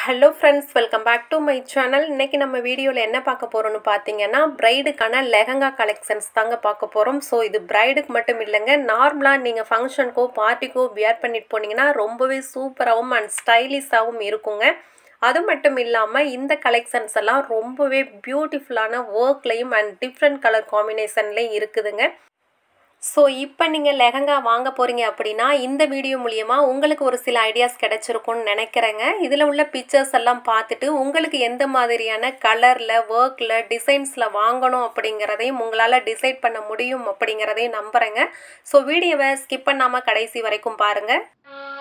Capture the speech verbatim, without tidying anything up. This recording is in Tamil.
Hello friends, welcome back to my channel. இன்னைக்கு நம்ம வீடியோல என்ன பார்க்க போறோம்னு பாத்தீங்கன்னா பிரைடுக்கான லெஹங்கா கலெக்ஷன்ஸ் தாங்க பார்க்க போறோம். சோ இது பிரைடுக்கு மட்டும் இல்லங்க, நார்மலா நீங்க ஃபங்க்ஷனுக்கோ பார்ட்டிக்கோ வியர் பண்ணிட்டு போனீங்கன்னா ரொம்பவே சூப்பராவும் அண்ட் ஸ்டைலிஷாவும் இருக்குங்க. அது மட்டும் இல்லாம இந்த கலெக்ஷன்ஸ் எல்லாம் ரொம்பவே பியூட்டிஃபுல்லான வர்க்லயும் அண்ட் டிஃபரண்ட் கலர் காம்பினேஷன்லயும் இருக்குதுங்க. ஸோ இப்போ நீங்கள் லெஹங்கா வாங்க போகிறீங்க அப்படின்னா இந்த வீடியோ மூலியமா உங்களுக்கு ஒரு சில ஐடியாஸ் கிடைச்சிருக்கும்னு நினைக்கிறேங்க. இதில் உள்ள பிக்சர்ஸ் எல்லாம் பார்த்துட்டு உங்களுக்கு எந்த மாதிரியான கலரில் ஒர்க்கில் டிசைன்ஸில் வாங்கணும் அப்படிங்கிறதையும் உங்களால் டிசைட் பண்ண முடியும் அப்படிங்கிறதையும் நம்புகிறேங்க. ஸோ வீடியோவை ஸ்கிப் பண்ணாமல் கடைசி வரைக்கும் பாருங்கள்.